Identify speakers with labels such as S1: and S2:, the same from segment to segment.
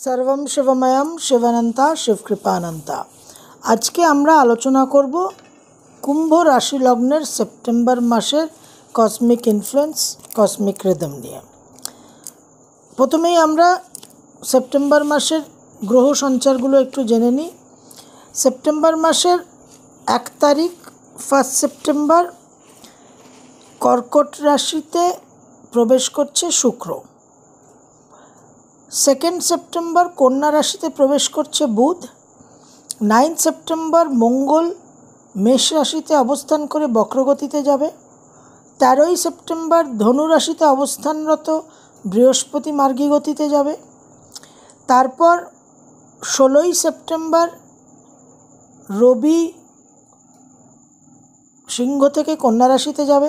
S1: सर्वं शिवमयम शिवानंता शिवकृपानंता। आज के आम्रा आलोचना करब कुंभ राशि लग्नेर सेप्टेम्बर मासेर कस्मिक इनफ्लुएंस कस्मिक रिदम निये। प्रथमेई आम्रा सेप्टेम्बर मासेर ग्रह संचारगुलो एकटु जेने निई। सेप्टेम्बर मासेर 1 तारीख 1 सेप्टेम्बर कर्कट राशिते प्रवेश करছে शुक्र। 2 सेप्टेम्बर कन्या राशिते प्रवेश करছে बुध। 9 सेप्टेम्बर मंगल मेष राशिते अवस्थान करे बक्रगतिते जाबे। 13 सेप्टेम्बर धनु राशिते अवस्थानरत बृहस्पति मार्गी गतिते जाबे। तारपर 16 सेप्टेम्बर रवि सिंह थेके कन्या राशिते जाबे।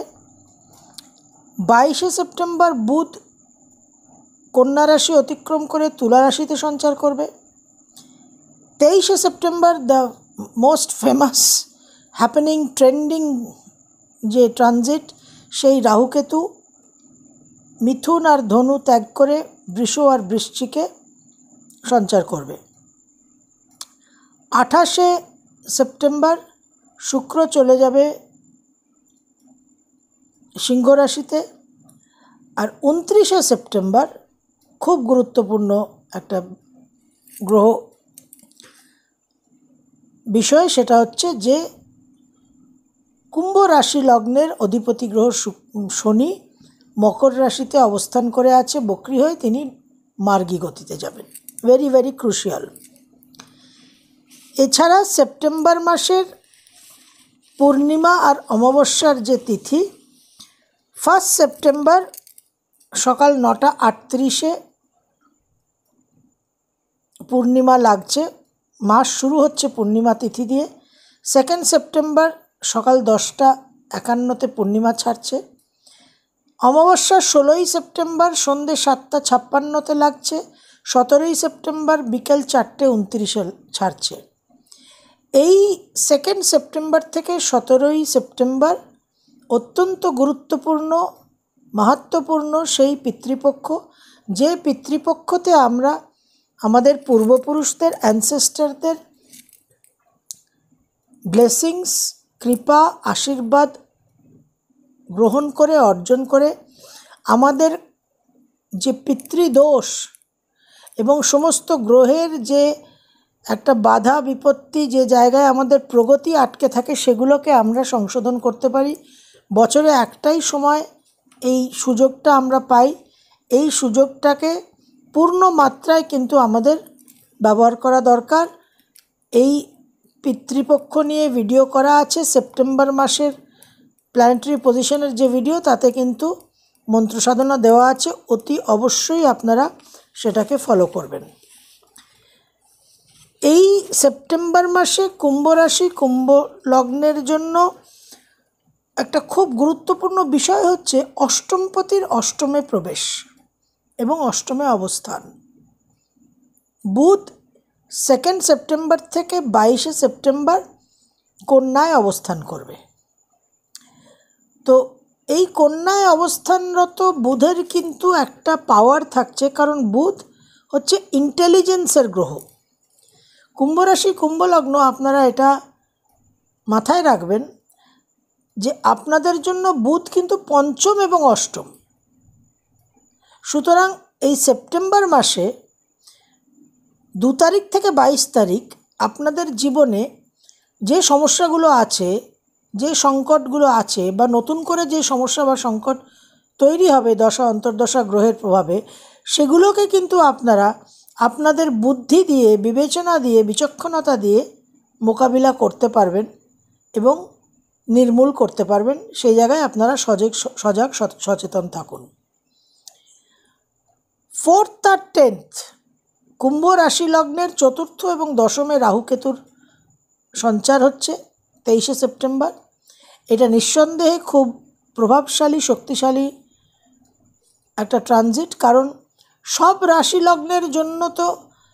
S1: 22 सेप्टेम्बर बुध कन्या राशि अतिक्रम करे तुला राशिते संचार करबे। 23 September the most famous happening trending जे ट्रांजिट सेई राहुकेतु मिथुन और धनु त्याग करे वृष और वृश्चिके संचार करबे। 28 सेप्टेम्बर शुक्र चले जाबे सिंह राशिते। और 29 सेप्टेम्बर खूब गुरुत्वपूर्ण एक ग्रह विषय सेटा होच्छे जे कुंभ राशि लग्नेर अधिपति ग्रह शनि मकर राशिते अवस्थान करे आछे बकरी हये तिनि मार्गी गतिते जाबेन। Very very crucial. एछाड़ा सेप्टेम्बर मासेर पूर्णिमा और अमाबस्यार जे तिथि 1 सेप्टेम्बर सकाल 9:38 पूर्णिमा लागছে। मास शुरू होच्छे पूर्णिमा तिथि दिए। 2 सेप्टेम्बर सकाल 10:51 पूर्णिमा छाड़ছে। अमाबस्या 16 सेप्टेम्बर सन्ধ্যে 7:56 लागছে। 17 सेप्टेम्बर बिकेल 4:29 छाड़ছে। এই 2 सेप्टेम्बर থেকে 17 सेप्टेम्बर अत्यंत गुरुत्वपूर्ण महत्वपूर्ण सेई पितृपक्ष जे पितृपक्षते आमरा आमादेर पूर्वपुरुषदेर एनसेस्टरदेर ब्लेसिंग्स कृपा आशीर्वाद ग्रहण करे अर्जन करे आमादेर जे पितृदोष एवं समस्त ग्रहेर जे एक बाधा विपत्ति जे जायगाय आमादेर प्रगति आटके थाके सेगुलोके आमरा संशोधन करते पारी। बछरे एकटाई समय এই সুযোগটা আমরা পাই। এই সুযোগটাকে পূর্ণ মাত্রায় কিন্তু আমাদের ব্যবহার করা দরকার। এই পিতৃপক্ষ নিয়ে ভিডিও করা আছে সেপ্টেম্বর মাসের প্ল্যানেটারি পজিশনের যে ভিডিও তাতে কিন্তু মন্ত্র সাধনা দেওয়া আছে। অতি অবশ্যই আপনারা সেটাকে ফলো করবেন। এই সেপ্টেম্বর মাসে কুম্ভ রাশি কুম্ভ লগ্নের জন্য একটা খুব গুরুত্বপূর্ণ বিষয় হচ্ছে অষ্টমপতির অষ্টমে প্রবেশ এবং অষ্টমে অবস্থান। বুধ 2 সেপ্টেম্বর থেকে 22 সেপ্টেম্বর কন্যায় অবস্থান করবে। তো এই কন্যায় অবস্থানরত বুধের কিন্তু একটা পাওয়ার থাকছে, কারণ বুধ হচ্ছে ইন্টেলিজেন্সের গ্রহ। কুম্ভ রাশি কুম্ভ লগ্ন আপনারা এটা মাথায় রাখবেন যে আপনাদের জন্য বুধ কিন্তু পঞ্চম এবং অষ্টম। সুতরাং এই সেপ্টেম্বর মাসে 2 তারিখ থেকে 22 তারিখ আপনাদের জীবনে যে সমস্যাগুলো আছে যে সংকটগুলো আছে বা নতুন করে যে সমস্যা বা সংকট তৈরি হবে দশা অন্তর্দশা গ্রহের প্রভাবে সেগুলোকে কিন্তু আপনারা আপনাদের বুদ্ধি দিয়ে বিবেচনা দিয়ে বিচক্ষণতা দিয়ে মোকাবিলা করতে পারবেন এবং निर्मूल करते पारबेन। सेई जायगाय आपनारा सजाग सचेतन थाकुन। 4th और 10th कुम्भ राशि लग्नेर चतुर्थ एवं दशमे राहुकेतुर संचार होच्छे 23 सेप्टेम्बर। एटा निस्सन्देहे खूब प्रभावशाली शक्तिशाली एक ट्रांजिट, कारण सब राशि लग्नेर जन्य तो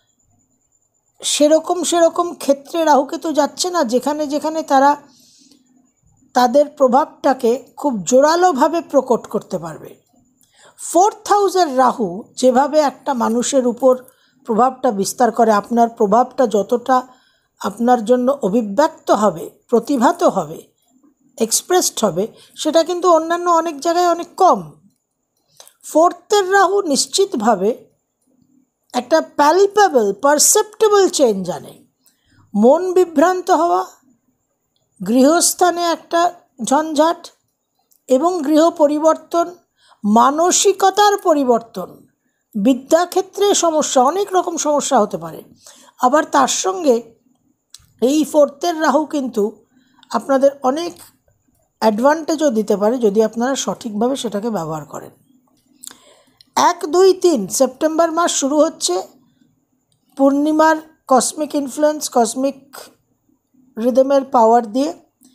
S1: सेरकम क्षेत्रे राहुकेतु जाच्छे ना जेखाने जेखाने तारा तादेर प्रभावटाके खूब जोरालोभावे प्रकट करते पारबे। 4th हाउसेर राहु जेभावे एकटा मानुषेर उपर প্রভাবটা বিস্তার করে, আপনার প্রভাবটা যতটা আপনার জন্য অভিব্যক্ত হবে, প্রতিভাত হবে, এক্সপ্রেসড হবে, সেটা কিন্তু অন্যান্য অনেক জায়গায় অনেক কম। ফোর্থের রাহু নিশ্চিতভাবে একটা প্যালপেবল, পারসেপ্টেবল চেঞ্জ আনে। মন বিভ্রান্ত হওয়া, গৃহস্থানে একটা ঝঞ্ঝাট এবং গৃহ পরিবর্তন, মানসিকতার পরিবর্তন, বিদ্যাক্ষেত্রে সমস্যা, অনেক রকম সমস্যা হতে পারে। আবার তার সঙ্গে এই ফোর্থের রাহু কিন্তু আপনাদের অনেক অ্যাডভান্টেজও দিতে পারে যদি আপনারা সঠিকভাবে সেটাকে ব্যবহার করেন। 1, 2, 3 সেপ্টেম্বর মাস শুরু হচ্ছে পূর্ণিমার কসমিক ইনফ্লুয়েন্স, কসমিক রিদমের পাওয়ার দিয়ে।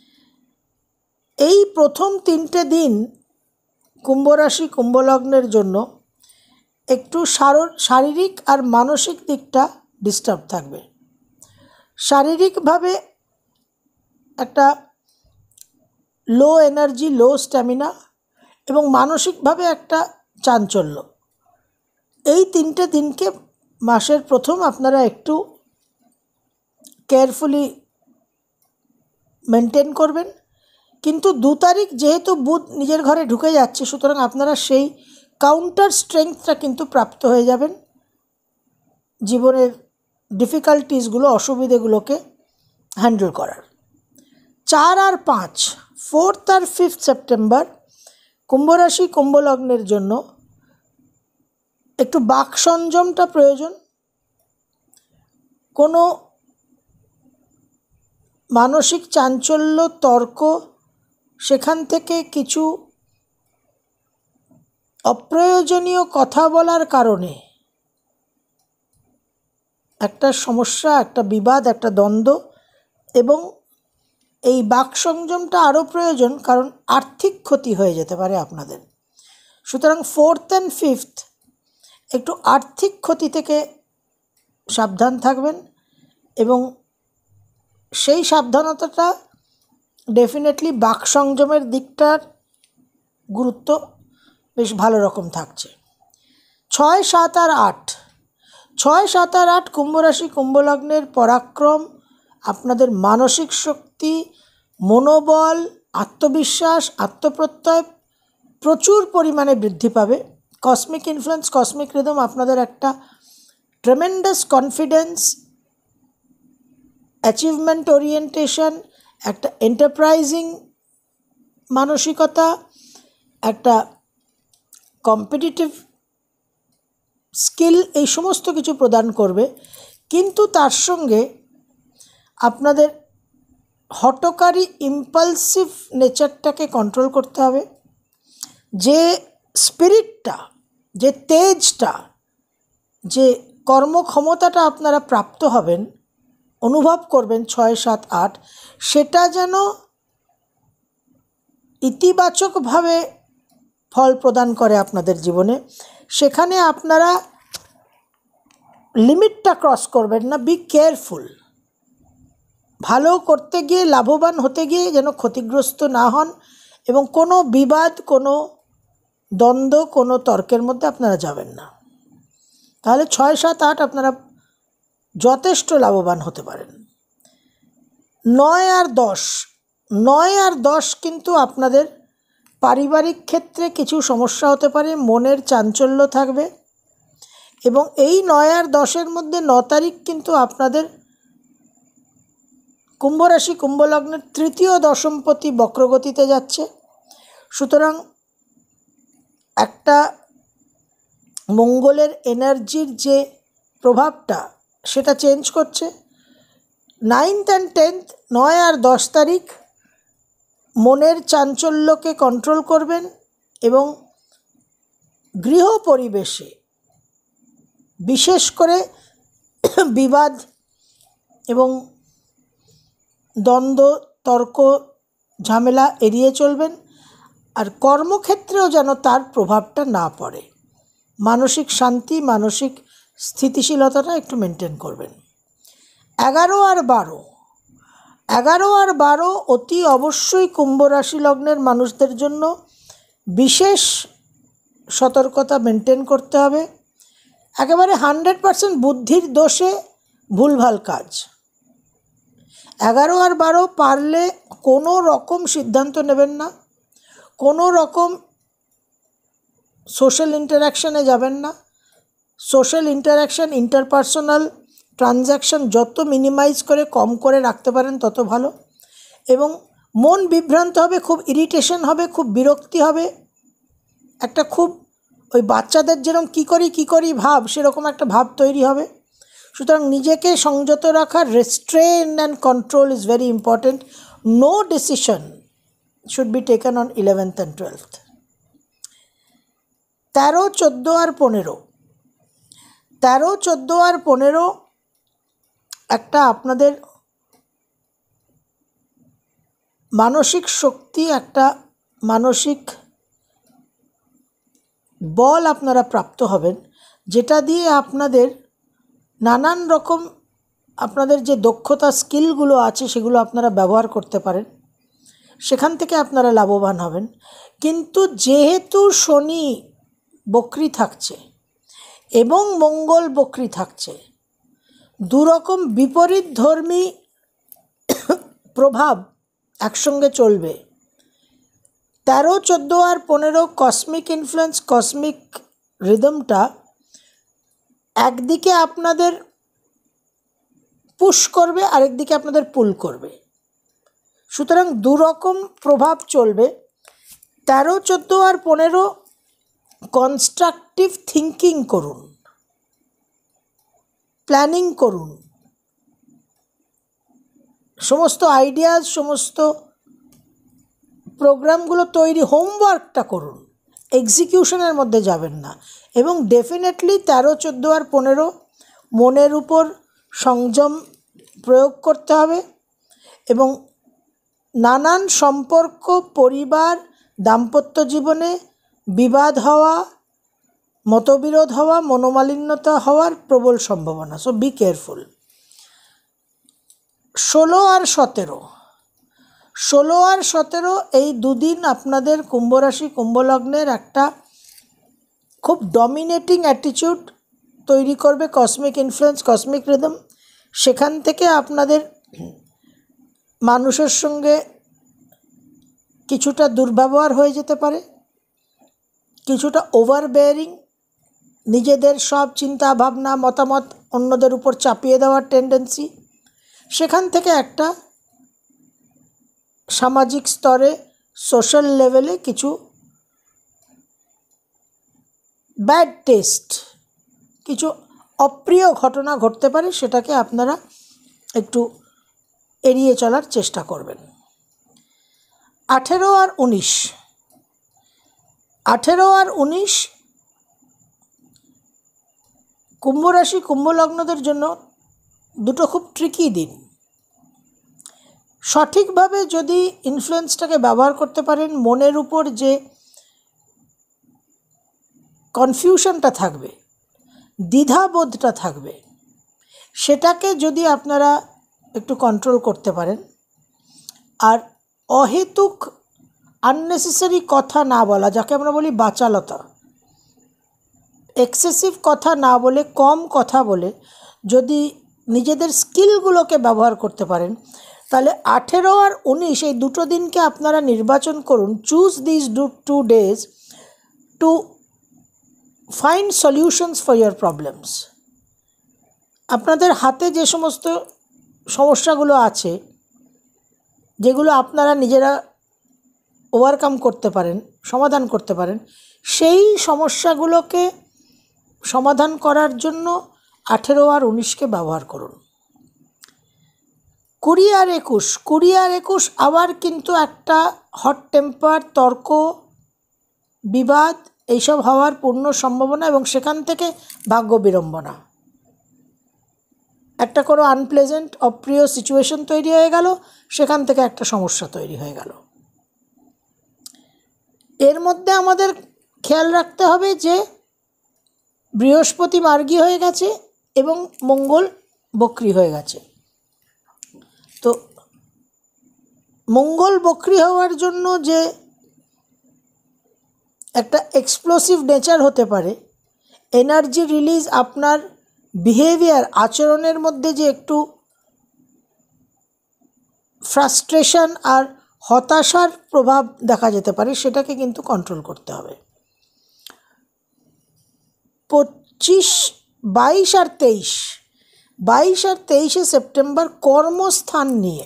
S1: এই প্রথম 3টে দিন কুম্ভ রাশি, কুম্ভ লগ্নের জন্য একটু শারীরিক আর মানসিক দিকটা ডিস্টার্ব থাকবে। শারীরিকভাবে একটা লো এনার্জি, লো স্ট্যামিনা, এবং মানসিকভাবে একটা চাঞ্চল্য। এই 3টে দিনকে মাসের প্রথম আপনারা একটু কেয়ারফুলি মেনটেন করবেন। কিন্তু 2 তারিখ যেহেতু বুধ নিজের ঘরে ঢুকে যাচ্ছে, সুতরাং আপনারা সেই কাউন্টার স্ট্রেংথটা কিন্তু প্রাপ্ত হয়ে যাবেন জীবনের ডিফিকাল্টিসগুলো, অসুবিধেগুলোকে হ্যান্ডেল করার। 4 আর 5, 4th আর 5th সেপ্টেম্বর কুম্ভ রাশি, কুম্ভ লগ্নের জন্য একটু বাক সংযমটা প্রয়োজন। কোনো মানসিক চাঞ্চল্য, তর্ক, সেখান থেকে কিছু অপ্রয়োজনীয় কথা বলার কারণে একটা সমস্যা, একটা বিবাদ, একটা দ্বন্দ্ব, এবং এই বাক সংযমটা আরও প্রয়োজন কারণ আর্থিক ক্ষতি হয়ে যেতে পারে আপনাদের। সুতরাং 4th and 5th একটু আর্থিক ক্ষতি থেকে সাবধান থাকবেন, এবং সেই সাবধানতাটা ডেফিনেটলি বাক সংযমের দিকটার গুরুত্ব বেশ ভালো রকম থাকছে। 6, 7 আর 8, 6, 7 আর 8 কুম্ভ রাশি, কুম্ভ লগ্নের পরাক্রম, আপনাদের মানসিক শক্তি, মনোবল, আত্মবিশ্বাস, আত্মপ্রত্যয় প্রচুর পরিমাণে বৃদ্ধি পাবে। কসমিক ইনফ্লুয়েন্স, কসমিক রিদম আপনাদের একটা ট্রেমেন্ডাস কনফিডেন্স, অ্যাচিভমেন্ট ওরিয়েন্টেশন, একটা এন্টারপ্রাইজিং মানসিকতা, একটা কম্পিটিটিভ স্কিল, এই সমস্ত কিছু প্রদান করবে। কিন্তু তার সঙ্গে আপনাদের হঠকারী, ইম্পালসিভ নেচারটাকে কন্ট্রোল করতে হবে। যে স্পিরিটটা, যে তেজটা, যে কর্মক্ষমতাটা আপনারা প্রাপ্ত হবেন, অনুভব করবেন 6, 7, 8, সেটা যেন ইতিবাচকভাবে ফল প্রদান করে আপনাদের জীবনে। সেখানে আপনারা লিমিটটা ক্রস করবেন না। Be careful. ভালো করতে গিয়ে, লাভবান হতে গিয়ে যেন ক্ষতিগ্রস্ত না হন, এবং কোনো বিবাদ, কোনো দ্বন্দ্ব, কোনো তর্কের মধ্যে আপনারা যাবেন না। তাহলে 6, 7, 8 আপনারা যথেষ্ট লাভবান হতে পারেন। 9 আর 10, 9 আর 10 কিন্তু আপনাদের পারিবারিক ক্ষেত্রে কিছু সমস্যা হতে পারে, মনের চাঞ্চল্য থাকবে। এবং এই 9 আর 10-এর মধ্যে 9 তারিখ কিন্তু আপনাদের কুম্ভ রাশি, কুম্ভ লগ্নের তৃতীয় দশমপতি বক্রগতিতে যাচ্ছে। সুতরাং একটা মঙ্গলের এনার্জির যে প্রভাবটা, সেটা চেঞ্জ করছে। 9th and 10th, 9 আর 10 তারিখ মনের চাঞ্চল্যকে কন্ট্রোল করবেন, এবং গৃহ পরিবেশে বিশেষ করে বিবাদ এবং দ্বন্দ্ব, তর্ক, ঝামেলা এড়িয়ে চলবেন। আর কর্মক্ষেত্রেও যেন তার প্রভাবটা না পড়ে। মানসিক শান্তি, মানসিক স্থিতিশীলতাটা একটু মেনটেন করবেন। 11 আর 12, 11 আর 12 অতি অবশ্যই কুম্ভ রাশি লগ্নের মানুষদের জন্য বিশেষ সতর্কতা মেনটেন করতে হবে। একেবারে 100% বুদ্ধির দোষে ভুলভাল কাজ। 11 আর 12 পারলে কোনো রকম সিদ্ধান্ত নেবেন না, কোনো রকম সোশ্যাল ইন্টারাকশানে যাবেন না। সোশ্যাল ইন্টারাকশান, ইন্টারপার্সোনাল ট্রানজ্যাকশান যত মিনিমাইজ করে কম করে রাখতে পারেন তত ভালো। এবং মন বিভ্রান্ত হবে, খুব ইরিটেশন হবে, খুব বিরক্তি হবে, একটা খুব ওই বাচ্চাদের যেরকম কী করি ভাব, সেরকম একটা ভাব তৈরি হবে। সুতরাং নিজেকে সংযত রাখা, restrain and control is very important. No decision should be taken on 11th and 12th। 13, 14 আর 15, 13, 14 আর 15 একটা আপনাদের মানসিক শক্তি, একটা মানসিক বল আপনারা প্রাপ্ত হবেন, যেটা দিয়ে আপনাদের নানান রকম আপনাদের যে দক্ষতা, স্কিলগুলো আছে সেগুলো আপনারা ব্যবহার করতে পারেন, সেখান থেকে আপনারা লাভবান হবেন। কিন্তু যেহেতু শনি বক্রী থাকছে এবং মঙ্গল বক্রী থাকছে, দুরকম বিপরীতধর্মী প্রভাব একসঙ্গে চলবে। 13, 14 আর 15 কসমিক ইনফ্লুয়েন্স, কসমিক রিদমটা একদিকে আপনাদের পুশ করবে, আরেকদিকে আপনাদের পুল করবে। সুতরাং দুরকম প্রভাব চলবে। 13, 14 আর 15 কনস্ট্রাকটিভ থিঙ্কিং করুন, প্ল্যানিং করুন, সমস্ত আইডিয়াস, সমস্ত প্রোগ্রামগুলো তৈরি, হোমওয়ার্কটা করুন, এক্সিকিউশনের মধ্যে যাবেন না। এবং ডেফিনেটলি 13, 14 আর 15 মনের উপর সংযম প্রয়োগ করতে হবে। এবং নানান সম্পর্ক, পরিবার, দাম্পত্য জীবনে বিবাদ হওয়া, মতবিরোধ হওয়া, মনোমালিন্যতা হওয়ার প্রবল সম্ভাবনা। So be careful. 16 আর 17, 16 আর 17 এই দুদিন আপনাদের কুম্ভ রাশি, কুম্ভ লগ্নের একটা খুব ডমিনেটিং অ্যাটিটিউড তৈরি করবে, কসমিক ইনফ্লুয়েন্স, কসমিক রিদম। সেখান থেকে আপনাদের মানুষের সঙ্গে কিছুটা দুর্ব্যবহার হয়ে যেতে পারে, কিছুটা ওভারবেয়ারিং, নিজেদের সব চিন্তা ভাবনা মতামত অন্যদের উপর চাপিয়ে দেওয়ার টেন্ডেন্সি, সেখান থেকে একটা সামাজিক স্তরে, সোশ্যাল লেভেলে কিছু ব্যাড টেস্ট, কিছু অপ্রিয় ঘটনা ঘটতে পারে, সেটাকে আপনারা একটু এড়িয়ে চলার চেষ্টা করবেন। 18 আর 19, 18 আর 19 কুম্ভ রাশি, কুম্ভ লগ্নদের জন্য দুটো খুব ট্রিকি দিন। সঠিকভাবে যদি ইনফ্লুয়েন্সটাকে ব্যবহার করতে পারেন, মনের উপর যে কনফিউশনটা থাকবে, দ্বিধাবোধটা থাকবে, সেটাকে যদি আপনারা একটু কন্ট্রোল করতে পারেন, আর অহেতুক আননেসেসারি কথা না বলা, যাকে আমরা বলি বাচালতা, এক্সেসিভ কথা না বলে, কম কথা বলে যদি নিজেদের স্কিলগুলোকে ব্যবহার করতে পারেন, তাহলে 18 আর 19 এই দুটো দিনকে আপনারা নির্বাচন করুন। Choose this 2 days to find solutions for your problems. আপনাদের হাতে যে সমস্ত সমস্যাগুলো আছে, যেগুলো আপনারা নিজেরা ওভারকাম করতে পারেন, সমাধান করতে পারেন, সেই সমস্যাগুলোকে সমাধান করার জন্য 18 আর 19কে ব্যবহার করুন। 20 আর 21 আবার কিন্তু একটা হট টেম্পার, তর্ক, বিবাদ এইসব হওয়ার পূর্ণ সম্ভাবনা, এবং সেখান থেকে ভাগ্য বিড়ম্বনা, একটা কোনো আনপ্লেজেন্ট, অপ্রিয় সিচুয়েশন তৈরি হয়ে গেল, সেখান থেকে একটা সমস্যা তৈরি হয়ে গেল। এর মধ্যে আমাদের খেয়াল রাখতে হবে যে বৃহস্পতি মার্গী হয়ে গেছে এবং মঙ্গল বক্রী হয়ে গেছে। তো মঙ্গল বক্রী হওয়ার জন্য যে একটা এক্সপ্লোসিভ নেচার হতে পারে, এনার্জি রিলিজ, আপনার বিহেভিয়ার, আচরণের মধ্যে যে একটু ফ্রাস্ট্রেশন আর হতাশার প্রভাব দেখা যেতে পারে, সেটাকে কিন্তু কন্ট্রোল করতে হবে। 22 আর 23শে সেপ্টেম্বর কর্মস্থান নিয়ে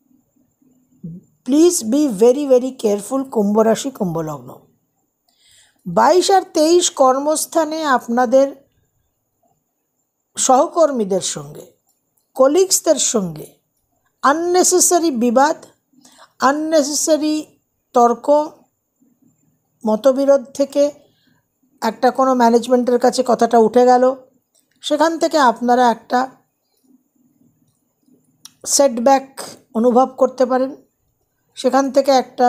S1: please be very very careful কুম্ভ রাশি, কুম্ভ লগ্ন। 22 আর 23 কর্মস্থানে আপনাদের সহকর্মীদের সঙ্গে, কলিগসদের সঙ্গে আননেসেসারি বিবাদ, আননেসেসারি তর্ক, মতবিরোধ থেকে একটা কোনো ম্যানেজমেন্টের কাছে কথাটা উঠে গেল, সেখান থেকে আপনারা একটা সেটব্যাক অনুভব করতে পারেন, সেখান থেকে একটা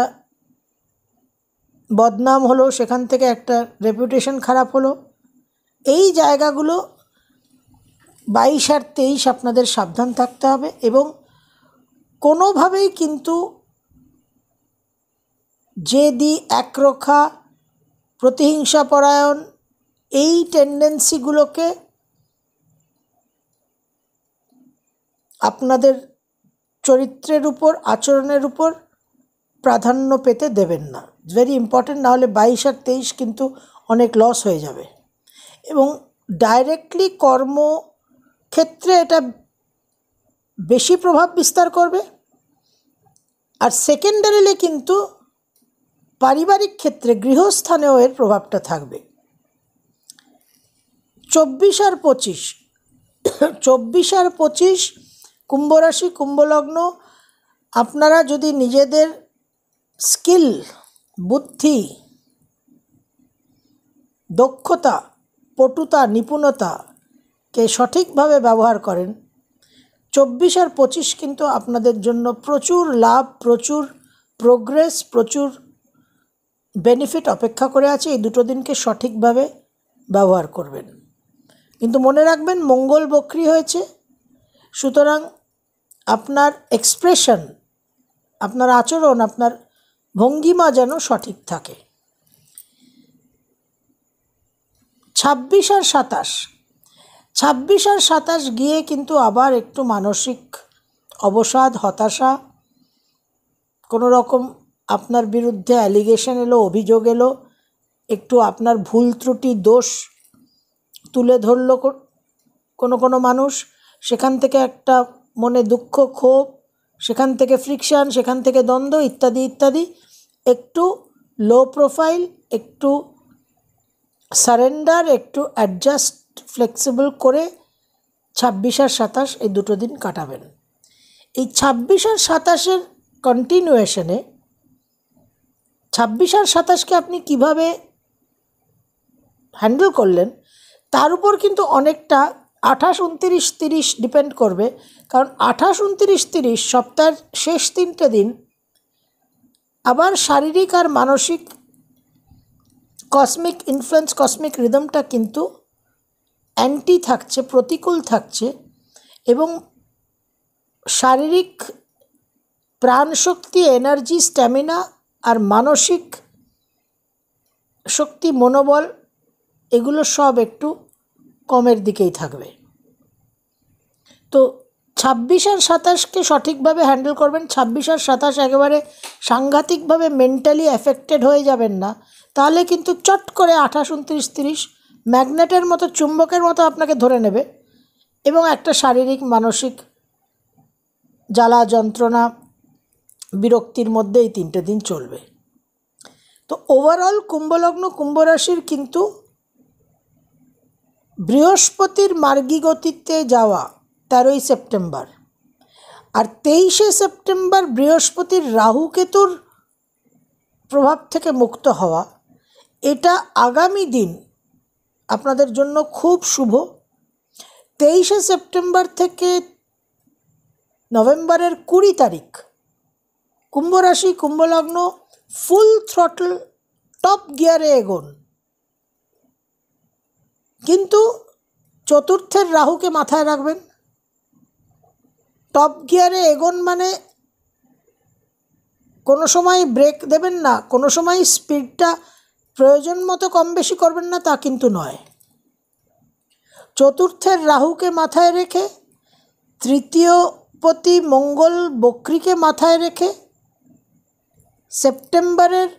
S1: বদনাম হলো, সেখান থেকে একটা রেপুটেশন খারাপ হলো। এই জায়গাগুলো 22 আর 23 আপনাদের সাবধান থাকতে হবে এবং কোনোভাবেই কিন্তু জেদি, একরোখা, প্রতিহিংসাপরায়ণ এই টেন্ডেন্সিগুলোকে আপনাদের চরিত্রের উপর, আচরণের উপর প্রাধান্য পেতে দেবেন না। ইটস ভেরি ইম্পর্টেন্ট, নাহলে 22 আর 23 কিন্তু অনেক লস হয়ে যাবে এবং ডাইরেক্টলি কর্মক্ষেত্রে এটা বেশি প্রভাব বিস্তার করবে, আর সেকেন্ডারিলি কিন্তু পারিবারিক ক্ষেত্রে, গৃহস্থানেও এর প্রভাবটা থাকবে। 24 আর 25 কুম্ভ রাশি, কুম্ভ লগ্ন, আপনারা যদি নিজেদের স্কিল, বুদ্ধি, দক্ষতা, পটুতা, নিপুণতাকে সঠিকভাবে ব্যবহার করেন, 24 আর 25 কিন্তু আপনাদের জন্য প্রচুর লাভ, প্রচুর প্রোগ্রেস, প্রচুর বেনিফিট অপেক্ষা করে আছে। এই দুটো দিনকে সঠিকভাবে ব্যবহার করবেন। কিন্তু মনে রাখবেন, মঙ্গল বক্রী হয়েছে, সুতরাং আপনার এক্সপ্রেশন, আপনার আচরণ, আপনার ভঙ্গিমা যেন সঠিক থাকে। 26 আর 27 গিয়ে কিন্তু আবার একটু মানসিক অবসাদ, হতাশা, কোনো রকম আপনার বিরুদ্ধে অ্যালিগেশন এলো, অভিযোগ এলো, একটু আপনার ভুল ত্রুটি, দোষ তুলে ধরলো কোনো মানুষ, সেখান থেকে একটা মনে দুঃখ, ক্ষোভ, সেখান থেকে ফ্রিকশান, সেখান থেকে দ্বন্দ্ব ইত্যাদি ইত্যাদি। একটু লো প্রোফাইল, একটু সারেন্ডার, একটু অ্যাডজাস্ট, ফ্লেক্সিবল করে 26 আর 27 এই দুটো দিন কাটাবেন। এই 26 আর 27-এর কন্টিনিউয়েশনে 26 আর 27কে আপনি কিভাবে হ্যান্ডেল করলেন তার উপর কিন্তু অনেকটা 28, 29, 30 ডিপেন্ড করবে। কারণ 28, 29, 30 সপ্তাহের শেষ 3টে দিন আবার শারীরিক আর মানসিক কসমিক ইনফ্লুয়েন্স, কসমিক রিদমটা কিন্তু অ্যান্টি থাকছে, প্রতিকূল থাকছে এবং শারীরিক প্রাণশক্তি, এনার্জি, স্ট্যামিনা আর মানসিক শক্তি, মনোবল, এগুলো সব একটু কমের দিকেই থাকবে। তো 26 আর 27কে সঠিকভাবে হ্যান্ডেল করবেন। 26 আর 27 একেবারে সাংঘাতিকভাবে মেন্টালি অ্যাফেক্টেড হয়ে যাবেন না, তাহলে কিন্তু চট করে 28, 29, 30 ম্যাগনেটের মতো, চুম্বকের মতো আপনাকে ধরে নেবে এবং একটা শারীরিক, মানসিক জ্বালা, যন্ত্রণা, বিরক্তির মধ্যে এই 3টে দিন চলবে। তো ওভারঅল কুম্ভলগ্ন, কুম্ভ রাশির কিন্তু বৃহস্পতির মার্গী গতিতে যাওয়া 13ই সেপ্টেম্বর আর 23শে সেপ্টেম্বর বৃহস্পতির রাহু-কেতুর প্রভাব থেকে মুক্ত হওয়া, এটা আগামী দিন আপনাদের জন্য খুব শুভ। 23শে সেপ্টেম্বর থেকে নভেম্বরের 20 তারিখ কুম্ভ রাশি, কুম্ভলগ্ন ফুল থ্রটল টপ গিয়ারে এগোন। কিন্তু চতুর্থের রাহুকে মাথায় রাখবেন। টপ গিয়ারে এগোন মানে কোনো সময় ব্রেক দেবেন না, কোনো সময় স্পিডটা প্রয়োজন মতো কম বেশি করবেন না, তা কিন্তু নয়। চতুর্থের রাহুকে মাথায় রেখে, তৃতীয়পতি মঙ্গল বক্রীকে মাথায় রেখে সেপ্টেম্বরের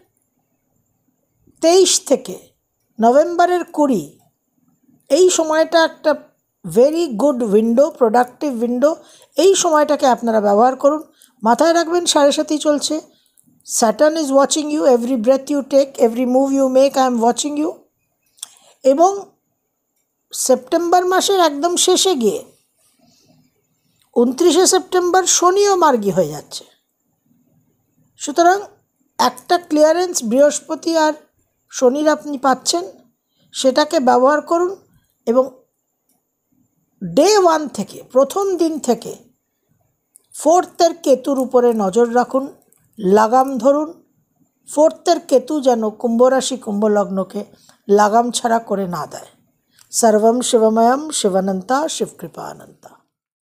S1: 23 থেকে নভেম্বরের 20 এই সময়টা একটা very good window, productive window. এই সময়টাকে আপনারা ব্যবহার করুন। মাথায় রাখবেন 7.5 চলছে। Saturn is watching you, every breath you take, every move you make, I am watching you. এবং সেপ্টেম্বর মাসের একদম শেষে গিয়ে 29শে সেপ্টেম্বর শনিও মার্গী হয়ে যাচ্ছে। সুতরাং একটা ক্লিয়ারেন্স বৃহস্পতি আর শনির আপনি পাচ্ছেন, সেটাকে ব্যবহার করুন। এবং ডে 1 থেকে, প্রথম দিন থেকে 4th কেতুর উপরে নজর রাখুন, লাগাম ধরুন। 4th কেতু যেন কুম্ভ রাশি কুম্ভ লগ্নকে লাগাম ছাড়া করে না দেয়। সর্বম শিবময়ম শিবানন্তা শিবকৃপা অনন্তা।